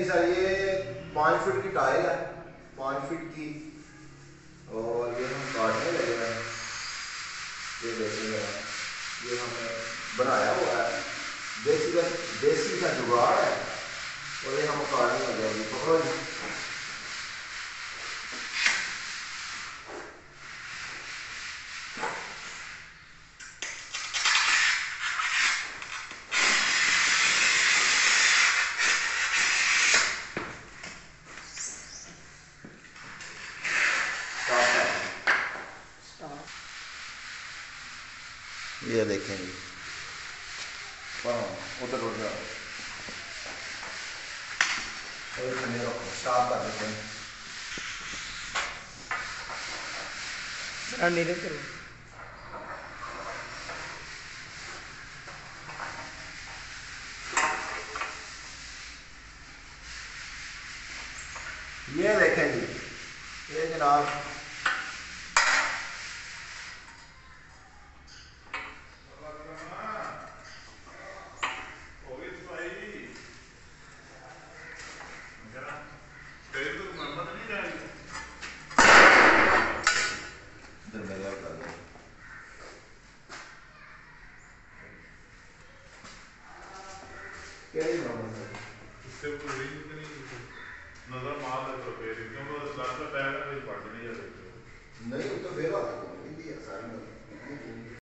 Sir ये 5 feet की tile है, 5 फीट की। और ये हम काटने लगे हैं। ये देखेंगे, ये हमने बनाया हुआ है, देसी का जुगाड़ है। और ये हम काटने लगे हैं। पकड़ो जी। ये देखें जी, उधर उड़ जाओ, स्टार्ट कर देते हैं। नीचे करो। ये देखें जी, ये जनाब नजर मार दे तो फिर क्योंकि लास्ट में पैर में पड़ नहीं जाते। नहीं तो फिर